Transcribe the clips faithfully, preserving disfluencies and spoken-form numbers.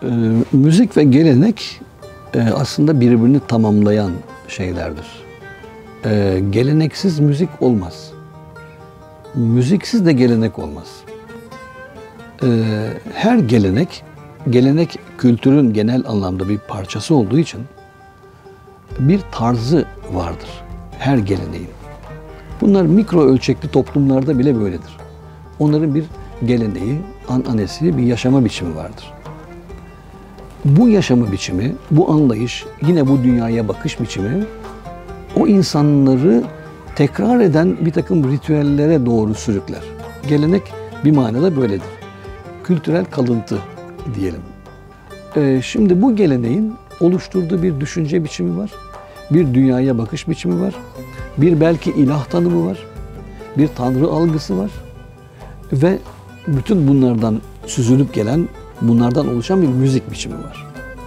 e, müzik ve gelenek e, aslında birbirini tamamlayan şeylerdir. E, geleneksiz müzik olmaz. Müziksiz de gelenek olmaz. E, her gelenek, gelenek kültürün genel anlamda bir parçası olduğu için bir tarzı vardır her geleneğin. Bunlar mikro ölçekli toplumlarda bile böyledir. Onların bir geleneği, ananesi, bir yaşama biçimi vardır. Bu yaşama biçimi, bu anlayış, yine bu dünyaya bakış biçimi o insanları tekrar eden bir takım ritüellere doğru sürükler. Gelenek bir manada böyledir. Kültürel kalıntı diyelim. Ee, şimdi bu geleneğin oluşturduğu bir düşünce biçimi var. Bir dünyaya bakış biçimi var. Bir belki ilah tanımı var. Bir tanrı algısı var. Ve bütün bunlardan süzülüp gelen, bunlardan oluşan bir müzik biçimi var.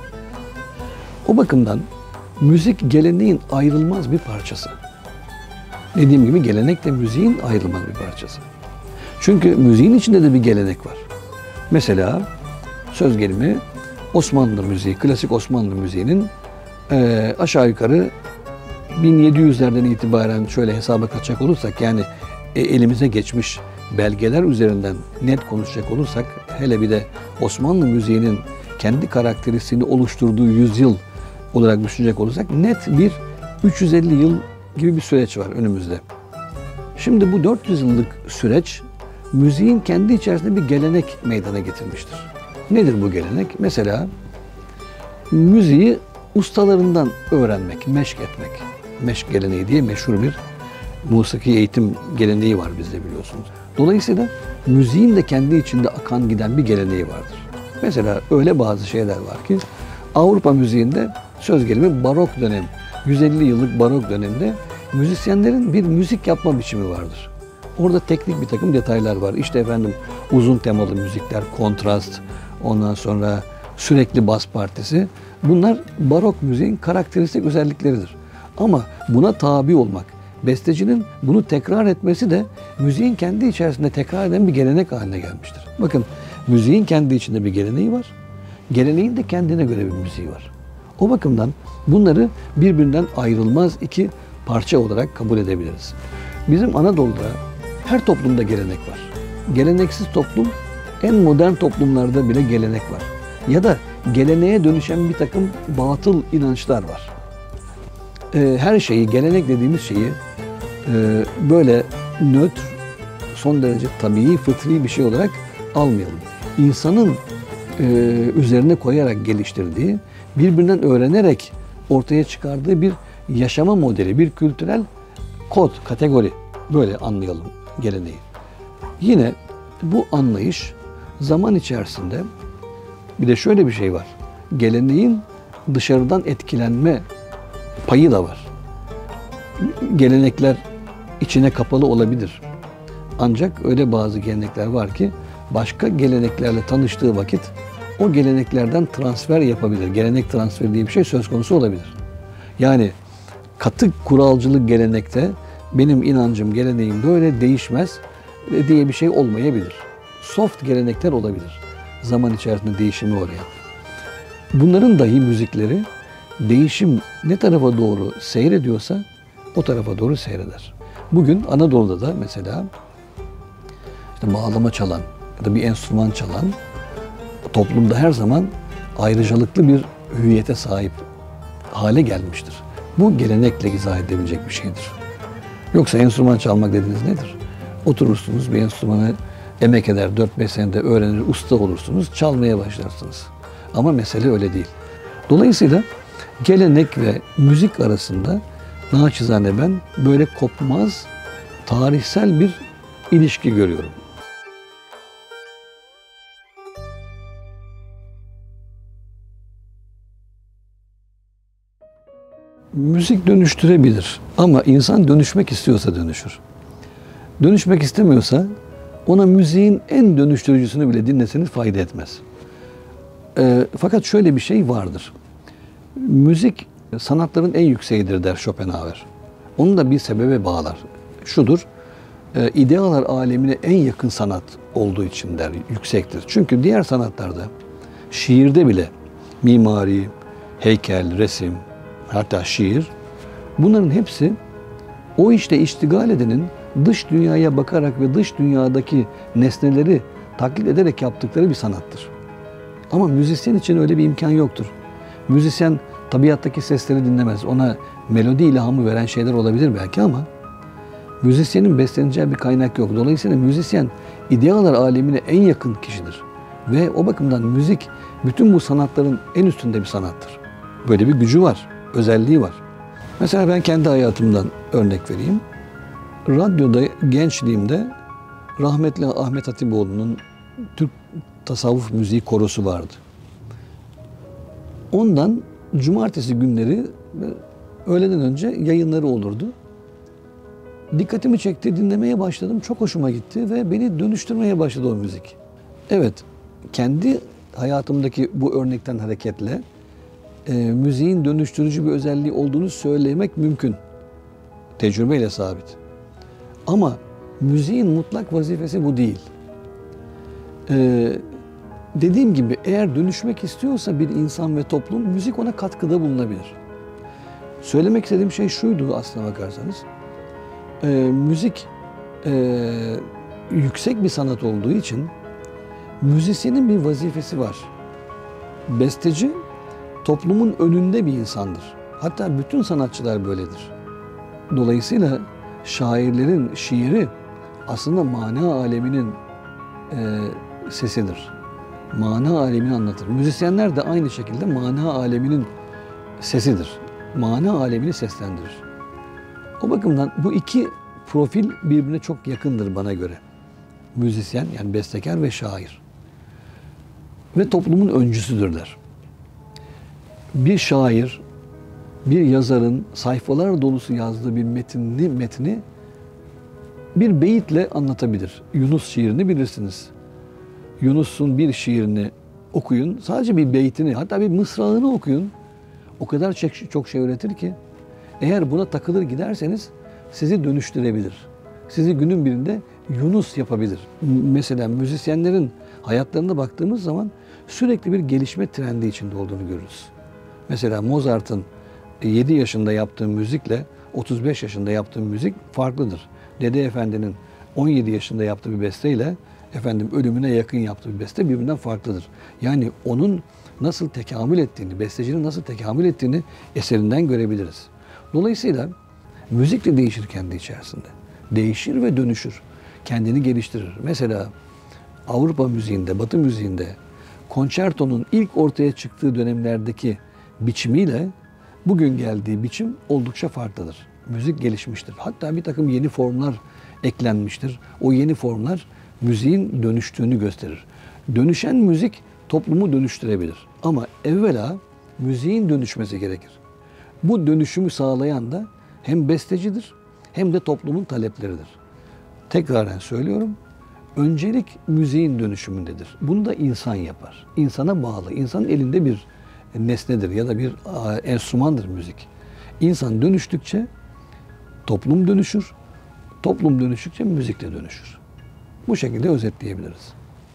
O bakımdan müzik geleneğin ayrılmaz bir parçası. Dediğim gibi gelenek de müziğin ayrılmaz bir parçası. Çünkü müziğin içinde de bir gelenek var. Mesela söz gelimi Osmanlı müziği, klasik Osmanlı müziğinin e, aşağı yukarı bin yedi yüzlerden itibaren şöyle hesaba katacak olursak, yani e, elimize geçmiş belgeler üzerinden net konuşacak olursak, hele bir de Osmanlı müziğinin kendi karakterisini oluşturduğu yüzyıl olarak düşünecek olursak net bir üç yüz elli yıl gibi bir süreç var önümüzde. Şimdi bu dört yüz yıllık süreç müziğin kendi içerisinde bir gelenek meydana getirmiştir. Nedir bu gelenek? Mesela müziği ustalarından öğrenmek, meşk etmek. Meşk geleneği diye meşhur bir musiki eğitim geleneği var bizde, biliyorsunuz. Dolayısıyla müziğin de kendi içinde akan giden bir geleneği vardır. Mesela öyle bazı şeyler var ki Avrupa müziğinde söz gelimi barok dönem, yüz elli yıllık barok dönemde müzisyenlerin bir müzik yapma biçimi vardır. Orada teknik bir takım detaylar var. İşte efendim uzun temalı müzikler, kontrast, ondan sonra sürekli bas partisi. Bunlar barok müziğin karakteristik özellikleridir. Ama buna tabi olmak, bestecinin bunu tekrar etmesi de müziğin kendi içerisinde tekrar eden bir gelenek haline gelmiştir. Bakın, müziğin kendi içinde bir geleneği var. Geleneğin de kendine göre bir müziği var. O bakımdan bunları birbirinden ayrılmaz iki parça olarak kabul edebiliriz. Bizim Anadolu'da her toplumda gelenek var. Geleneksiz toplum, en modern toplumlarda bile gelenek var. Ya da geleneğe dönüşen bir takım batıl inançlar var. Her şeyi, gelenek dediğimiz şeyi böyle nötr, son derece tabii, fıtri bir şey olarak almayalım. İnsanın üzerine koyarak geliştirdiği, birbirinden öğrenerek ortaya çıkardığı bir yaşama modeli, bir kültürel kod, kategori, böyle anlayalım geleneği. Yine bu anlayış zaman içerisinde bir de şöyle bir şey var. Geleneğin dışarıdan etkilenme payı da var. Gelenekler içine kapalı olabilir. Ancak öyle bazı gelenekler var ki başka geleneklerle tanıştığı vakit o geleneklerden transfer yapabilir. Gelenek transferi diye bir şey söz konusu olabilir. Yani katı kuralcılık gelenekte benim inancım, geleneğim böyle değişmez diye bir şey olmayabilir. Soft gelenekler olabilir. Zaman içerisinde değişimi oraya. Bunların dahi müzikleri değişim ne tarafa doğru seyrediyorsa o tarafa doğru seyreder. Bugün Anadolu'da da mesela işte bağlama çalan ya da bir enstrüman çalan toplumda her zaman ayrıcalıklı bir hüviyete sahip hale gelmiştir. Bu gelenekle izah edebilecek bir şeydir. Yoksa enstrüman çalmak dediğiniz nedir? Oturursunuz, bir enstrümanı emek eder, dört beş senede öğrenir, usta olursunuz, çalmaya başlarsınız. Ama mesele öyle değil. Dolayısıyla gelenek ve müzik arasında naçizane ben böyle kopmaz, tarihsel bir ilişki görüyorum. Müzik dönüştürebilir ama insan dönüşmek istiyorsa dönüşür. Dönüşmek istemiyorsa ona müziğin en dönüştürücüsünü bile dinleseniz fayda etmez. E, fakat şöyle bir şey vardır. Müzik sanatların en yükseğidir der Schopenhauer. Onu da bir sebebe bağlar. Şudur, e, idealar alemine en yakın sanat olduğu için der, yüksektir. Çünkü diğer sanatlarda şiirde bile mimari, heykel, resim, hatta şiir, bunların hepsi o işte iştigal edenin dış dünyaya bakarak ve dış dünyadaki nesneleri taklit ederek yaptıkları bir sanattır. Ama müzisyen için öyle bir imkan yoktur. Müzisyen tabiattaki sesleri dinlemez. Ona melodi ilhamı veren şeyler olabilir belki ama müzisyenin besleneceği bir kaynak yok. Dolayısıyla müzisyen idealar alemine en yakın kişidir. Ve o bakımdan müzik bütün bu sanatların en üstünde bir sanattır. Böyle bir gücü var, özelliği var. Mesela ben kendi hayatımdan örnek vereyim. Radyoda gençliğimde rahmetli Ahmet Hatipoğlu'nun Türk tasavvuf müziği korosu vardı. Ondan cumartesi günleri öğleden önce yayınları olurdu. Dikkatimi çekti, dinlemeye başladım. Çok hoşuma gitti ve beni dönüştürmeye başladı o müzik. Evet, kendi hayatımdaki bu örnekten hareketle e, müziğin dönüştürücü bir özelliği olduğunu söylemek mümkün. Tecrübeyle sabit. Ama müziğin mutlak vazifesi bu değil. Ee, dediğim gibi eğer dönüşmek istiyorsa bir insan ve toplum, müzik ona katkıda bulunabilir. Söylemek istediğim şey şuydu aslına bakarsanız. Ee, müzik e, yüksek bir sanat olduğu için müzisyenin bir vazifesi var. Besteci toplumun önünde bir insandır. Hatta bütün sanatçılar böyledir. Dolayısıyla şairlerin şiiri aslında mana aleminin e, sesidir. Mana alemini anlatır. Müzisyenler de aynı şekilde mana aleminin sesidir. Mana alemini seslendirir. O bakımdan bu iki profil birbirine çok yakındır bana göre. Müzisyen yani bestekar ve şair. Ve toplumun öncüsüdürler. Bir şair, bir yazarın sayfalar dolusu yazdığı bir metni, metni bir beyitle anlatabilir. Yunus şiirini bilirsiniz. Yunus'un bir şiirini okuyun, sadece bir beytini, hatta bir mısrağını okuyun. O kadar çok, çok şey öğretir ki, eğer buna takılır giderseniz sizi dönüştürebilir. Sizi günün birinde Yunus yapabilir. Mesela müzisyenlerin hayatlarına baktığımız zaman sürekli bir gelişme trendi içinde olduğunu görürüz. Mesela Mozart'ın yedi yaşında yaptığı müzikle otuz beş yaşında yaptığı müzik farklıdır. Dede Efendi'nin on yedi yaşında yaptığı bir besteyle efendim ölümüne yakın yaptığı bir beste birbirinden farklıdır. Yani onun nasıl tekamül ettiğini, bestecinin nasıl tekamül ettiğini eserinden görebiliriz. Dolayısıyla müzik de değişir kendi içerisinde. Değişir ve dönüşür. Kendini geliştirir. Mesela Avrupa müziğinde, Batı müziğinde konçertonun ilk ortaya çıktığı dönemlerdeki biçimiyle bugün geldiği biçim oldukça farklıdır. Müzik gelişmiştir. Hatta bir takım yeni formlar eklenmiştir. O yeni formlar müziğin dönüştüğünü gösterir. Dönüşen müzik toplumu dönüştürebilir. Ama evvela müziğin dönüşmesi gerekir. Bu dönüşümü sağlayan da hem bestecidir hem de toplumun talepleridir. Tekraren söylüyorum, öncelik müziğin dönüşümündedir. Bunu da insan yapar. İnsana bağlı. İnsanın elinde bir nesnedir ya da bir enstrümandır müzik. İnsan dönüştükçe toplum dönüşür. Toplum dönüştükçe müzik de dönüşür. Bu şekilde özetleyebiliriz.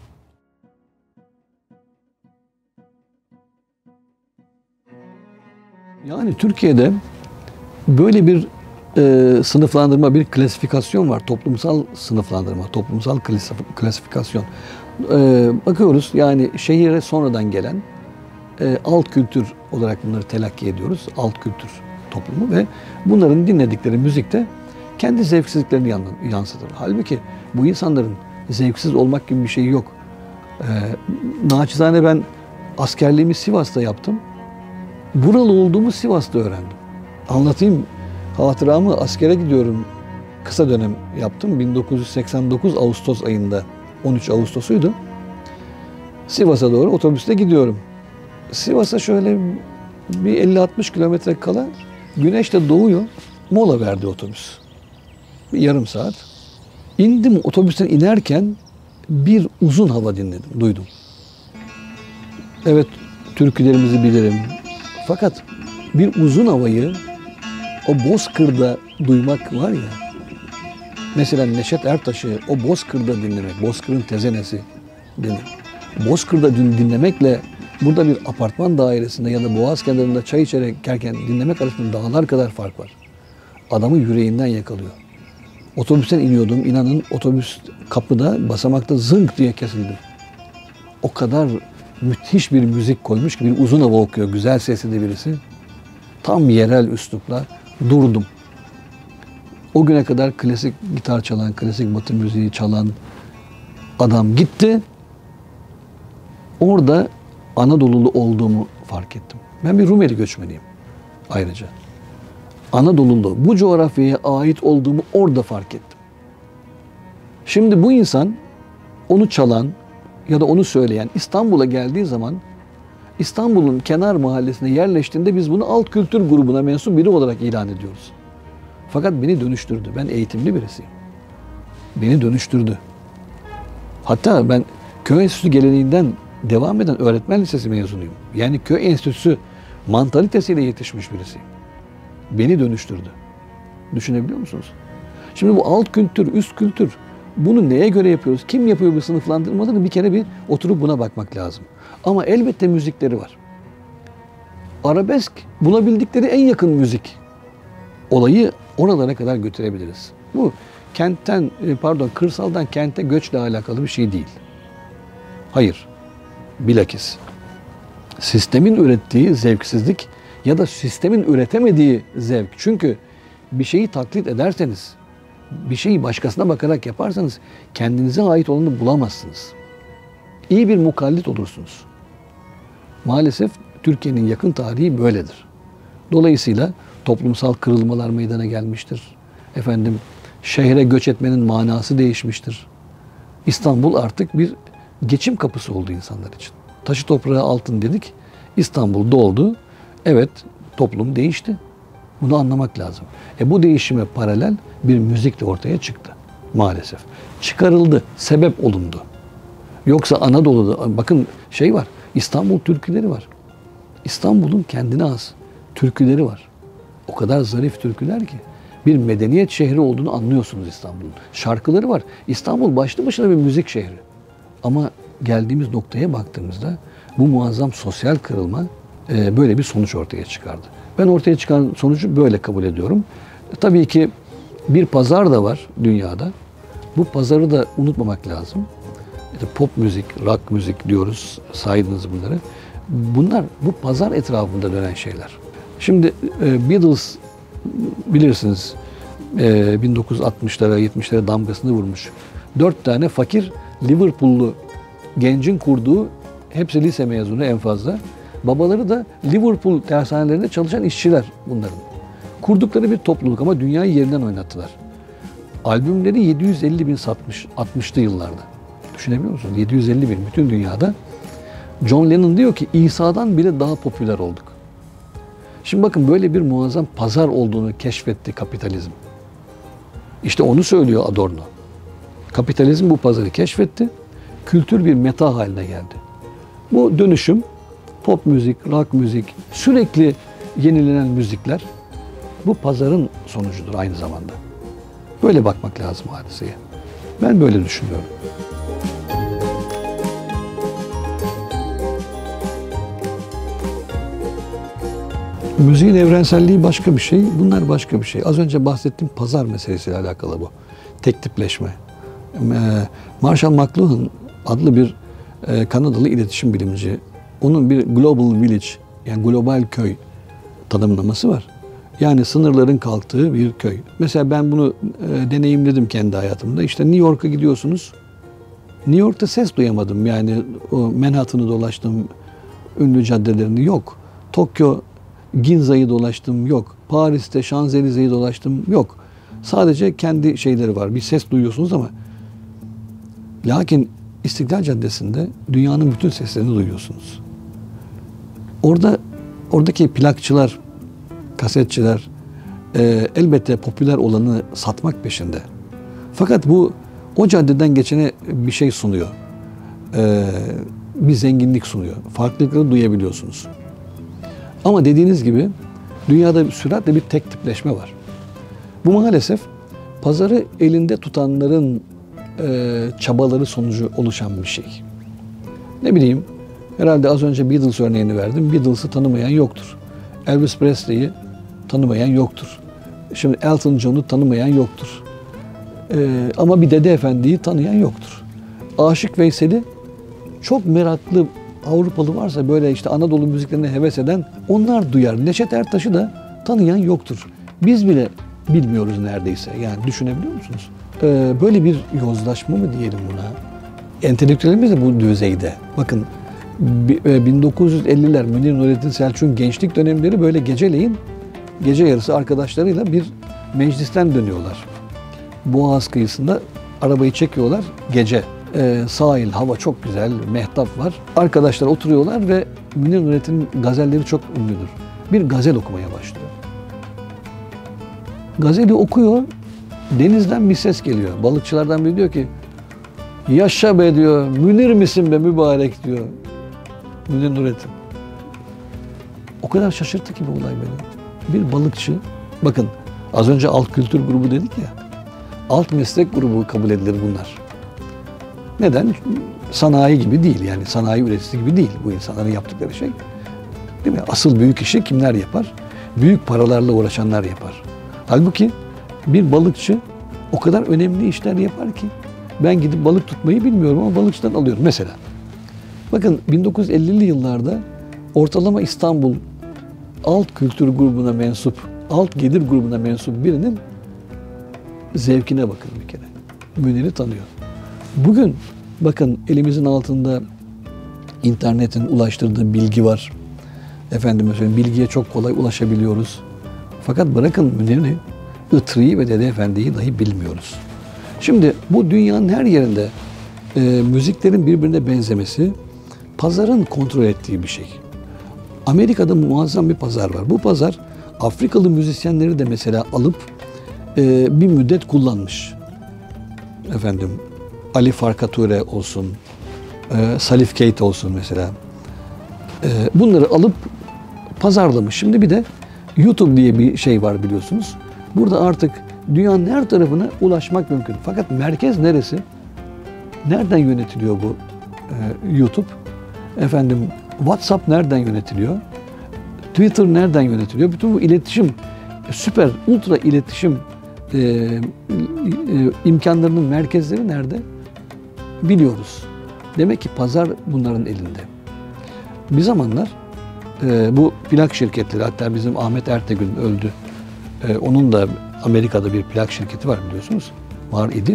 Yani Türkiye'de böyle bir e, sınıflandırma, bir klasifikasyon var. Toplumsal sınıflandırma, toplumsal klasifikasyon. E, bakıyoruz yani şehire sonradan gelen e, alt kültür olarak bunları telakki ediyoruz. Alt kültür toplumu ve bunların dinledikleri müzikte kendi zevksizliklerini yansıtır. Halbuki bu insanların zevksiz olmak gibi bir şey yok. E, naçizane ben askerliğimi Sivas'ta yaptım. Buralı olduğumu Sivas'ta öğrendim. Anlatayım hatıramı, askere gidiyorum. Kısa dönem yaptım. bin dokuz yüz seksen dokuz Ağustos ayında, on üç Ağustos'uydu. Sivas'a doğru otobüste gidiyorum. Sivas'a şöyle bir elli altmış kilometre kala güneş de doğuyor. Mola verdi otobüs. Bir yarım saat. İndim, otobüsten inerken bir uzun hava dinledim, duydum. Evet, türkülerimizi bilirim. Fakat bir uzun havayı o Bozkır'da duymak var ya, mesela Neşet Ertaş'ı o Bozkır'da dinlemek, Bozkır'ın tezenesi denir. Bozkır'da dinlemekle burada bir apartman dairesinde ya da boğaz kenarında çay içerken dinlemek arasında dağlar kadar fark var. Adamı yüreğinden yakalıyor. Otobüsten iniyordum. İnanın otobüs kapıda, basamakta zınk diye kesildim. O kadar müthiş bir müzik koymuş ki bir uzun hava okuyor. Güzel sesli de birisi. Tam yerel üslupla durdum. O güne kadar klasik gitar çalan, klasik batı müziği çalan adam gitti. Orada Anadolu'lu olduğumu fark ettim. Ben bir Rumeli göçmeniyim ayrıca. Anadolu'lu, bu coğrafyaya ait olduğumu orada fark ettim. Şimdi bu insan onu çalan ya da onu söyleyen İstanbul'a geldiği zaman İstanbul'un kenar mahallesine yerleştiğinde biz bunu alt kültür grubuna mensup biri olarak ilan ediyoruz. Fakat beni dönüştürdü. Ben eğitimli birisiyim. Beni dönüştürdü. Hatta ben köy enstitüsü geleneğinden devam eden öğretmen lisesi mezunuyum. Yani köy enstitüsü mantalitesiyle yetişmiş birisiyim. Beni dönüştürdü. Düşünebiliyor musunuz? Şimdi bu alt kültür, üst kültür, bunu neye göre yapıyoruz? Kim yapıyor bu sınıflandırmaları? Bir kere bir oturup buna bakmak lazım. Ama elbette müzikleri var. Arabesk bulabildikleri en yakın müzik. Olayı oralara kadar götürebiliriz. Bu kentten, pardon kırsaldan kente göçle alakalı bir şey değil. Hayır. Bilakis sistemin ürettiği zevksizlik ya da sistemin üretemediği zevk. Çünkü bir şeyi taklit ederseniz, bir şeyi başkasına bakarak yaparsanız kendinize ait olanı bulamazsınız. İyi bir mukallit olursunuz. Maalesef Türkiye'nin yakın tarihi böyledir. Dolayısıyla toplumsal kırılmalar meydana gelmiştir. Efendim, şehre göç etmenin manası değişmiştir. İstanbul artık bir geçim kapısı oldu insanlar için. Taşı toprağı altın dedik. İstanbul doldu. Evet, toplum değişti. Bunu anlamak lazım. E bu değişime paralel bir müzik de ortaya çıktı. Maalesef. Çıkarıldı, sebep olundu. Yoksa Anadolu'da, bakın şey var, İstanbul türküleri var. İstanbul'un kendine has türküleri var. O kadar zarif türküler ki bir medeniyet şehri olduğunu anlıyorsunuz İstanbul'un. Şarkıları var. İstanbul başlı başına bir müzik şehri. Ama geldiğimiz noktaya baktığımızda bu muazzam sosyal kırılma e, böyle bir sonuç ortaya çıkardı. Ben ortaya çıkan sonucu böyle kabul ediyorum. E, tabii ki bir pazar da var dünyada. Bu pazarı da unutmamak lazım. İşte pop müzik, rock müzik diyoruz, saydınız bunları. Bunlar bu pazar etrafında dönen şeyler. Şimdi e, Beatles bilirsiniz e, bin dokuz yüz altmışlara yetmişlere damgasını vurmuş. Dört tane fakir Liverpool'lu gencin kurduğu, hepsi lise mezunu en fazla. Babaları da Liverpool tersanelerinde çalışan işçiler bunların. Kurdukları bir topluluk ama dünyayı yerinden oynattılar. Albümleri yedi yüz elli bin satmış altmışlı yıllarda. Düşünebiliyor musunuz? yedi yüz elli bin bütün dünyada. John Lennon diyor ki İsa'dan bile daha popüler olduk. Şimdi bakın böyle bir muazzam pazar olduğunu keşfetti kapitalizm. İşte onu söylüyor Adorno. Kapitalizm bu pazarı keşfetti. Kültür bir meta haline geldi. Bu dönüşüm pop müzik, rock müzik, sürekli yenilenen müzikler bu pazarın sonucudur aynı zamanda. Böyle bakmak lazım hadiseye. Ben böyle düşünüyorum. Müziğin evrenselliği başka bir şey, bunlar başka bir şey. Az önce bahsettiğim pazar meselesiyle alakalı bu. Tek tipleşme. Marshall McLuhan adlı bir Kanadalı iletişim bilimci, onun bir Global Village, yani global köy tanımlaması var. Yani sınırların kalktığı bir köy. Mesela ben bunu e, deneyimledim kendi hayatımda. İşte New York'a gidiyorsunuz. New York'ta ses duyamadım. Yani o Manhattan'ı dolaştım, ünlü caddelerini yok. Tokyo, Ginza'yı dolaştım, yok. Paris'te Şanzelize'yi dolaştım, yok. Sadece kendi şeyleri var. Bir ses duyuyorsunuz ama lakin İstiklal Caddesi'nde dünyanın bütün seslerini duyuyorsunuz. Orada oradaki plakçılar, kasetçiler e, elbette popüler olanı satmak peşinde. Fakat bu o caddeden geçene bir şey sunuyor. E, bir zenginlik sunuyor. Farklılıkları duyabiliyorsunuz. Ama dediğiniz gibi dünyada süratle bir tek tipleşme var. Bu maalesef pazarı elinde tutanların e, çabaları sonucu oluşan bir şey. Ne bileyim, Herhalde az önce Beatles örneğini verdim. Beatles'ı tanımayan yoktur. Elvis Presley'i tanımayan yoktur. Şimdi Elton John'u tanımayan yoktur. Ee, ama bir Dede Efendi'yi tanıyan yoktur. Aşık Veysel'i çok meraklı Avrupalı varsa böyle işte Anadolu müziklerine heves eden onlar duyar. Neşet Ertaş'ı da tanıyan yoktur. Biz bile bilmiyoruz neredeyse. Yani düşünebiliyor musunuz? Ee, böyle bir yozlaşma mı diyelim buna? Entelektüelimiz de bu düzeyde. Bakın bin dokuz yüz elliler Münir Nurettin Selçuk'un gençlik dönemleri böyle geceleyin gece yarısı arkadaşlarıyla bir meclisten dönüyorlar. Boğaz kıyısında arabayı çekiyorlar gece. Ee, sahil, hava çok güzel, mehtap var. Arkadaşlar oturuyorlar ve Münir Nurettin'in gazelleri çok ünlüdür. Bir gazel okumaya başlıyor. Gazeli okuyor, denizden bir ses geliyor. Balıkçılardan biri diyor ki, yaşa be diyor, Münir misin be mübarek diyor. Münir Nurettin. O kadar şaşırttı ki bu olay beni. Bir balıkçı, bakın az önce alt kültür grubu dedik ya, alt meslek grubu kabul edilir bunlar. Neden? Sanayi gibi değil, yani sanayi üreticisi gibi değil bu insanların yaptıkları şey. Değil mi? Asıl büyük işi kimler yapar? Büyük paralarla uğraşanlar yapar. Halbuki bir balıkçı o kadar önemli işler yapar ki ben gidip balık tutmayı bilmiyorum ama balıkçıdan alıyorum mesela. Bakın bin dokuz yüz ellili yıllarda ortalama İstanbul alt kültür grubuna mensup, alt gelir grubuna mensup birinin zevkine bakın bir kere. Münir'i tanıyor. Bugün bakın elimizin altında internetin ulaştırdığı bilgi var. Efendime söyleyeyim, bilgiye çok kolay ulaşabiliyoruz. Fakat bırakın Münir'i, Itri'yi ve Dede Efendi'yi dahi bilmiyoruz. Şimdi bu dünyanın her yerinde e, müziklerin birbirine benzemesi pazarın kontrol ettiği bir şey. Amerika'da muazzam bir pazar var. Bu pazar Afrikalı müzisyenleri de mesela alıp e, bir müddet kullanmış. Efendim Ali Farka Ture olsun, e, Salif Keita olsun mesela. E, bunları alıp pazarlamış. Şimdi bir de YouTube diye bir şey var biliyorsunuz. Burada artık dünyanın her tarafına ulaşmak mümkün. Fakat merkez neresi? Nereden yönetiliyor bu e, YouTube? Efendim WhatsApp nereden yönetiliyor? Twitter nereden yönetiliyor? Bütün bu iletişim, süper, ultra iletişim e, e, imkanlarının merkezleri nerede? Biliyoruz. Demek ki pazar bunların elinde. Bir zamanlar e, bu plak şirketleri, hatta bizim Ahmet Ertegün öldü. E, onun da Amerika'da bir plak şirketi var biliyorsunuz. Var idi.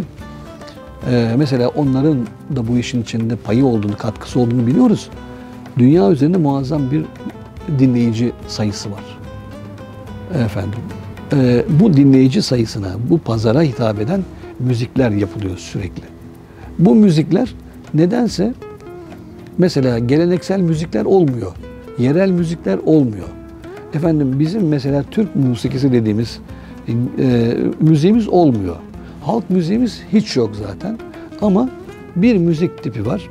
E, mesela onların da bu işin içinde payı olduğunu, katkısı olduğunu biliyoruz. Dünya üzerinde muazzam bir dinleyici sayısı var. Efendim, e, bu dinleyici sayısına, bu pazara hitap eden müzikler yapılıyor sürekli. Bu müzikler nedense mesela geleneksel müzikler olmuyor. Yerel müzikler olmuyor. Efendim bizim mesela Türk musikisi dediğimiz e, müziğimiz olmuyor. Halk müziğimiz hiç yok zaten. Ama bir müzik tipi var.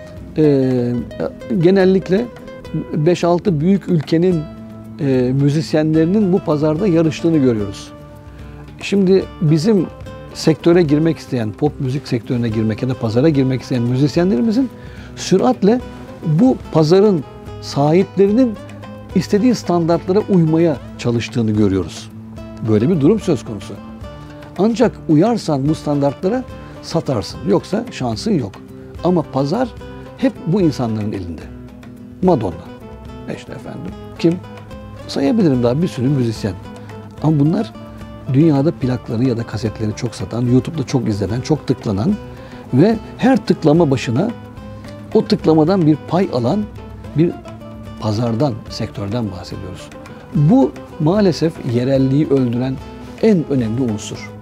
E, genellikle beş altı büyük ülkenin e, müzisyenlerinin bu pazarda yarıştığını görüyoruz. Şimdi bizim sektöre girmek isteyen, pop müzik sektörüne girmek ya da pazara girmek isteyen müzisyenlerimizin süratle bu pazarın sahiplerinin istediği standartlara uymaya çalıştığını görüyoruz. Böyle bir durum söz konusu. Ancak uyarsan bu standartlara satarsın. Yoksa şansın yok. Ama pazar hep bu insanların elinde. Madonna. İşte efendim. Kim? Sayabilirim daha bir sürü müzisyen. Ama bunlar dünyada plakları ya da kasetleri çok satan, YouTube'da çok izlenen, çok tıklanan ve her tıklama başına o tıklamadan bir pay alan bir pazardan, sektörden bahsediyoruz. Bu maalesef yerelliği öldüren en önemli unsur.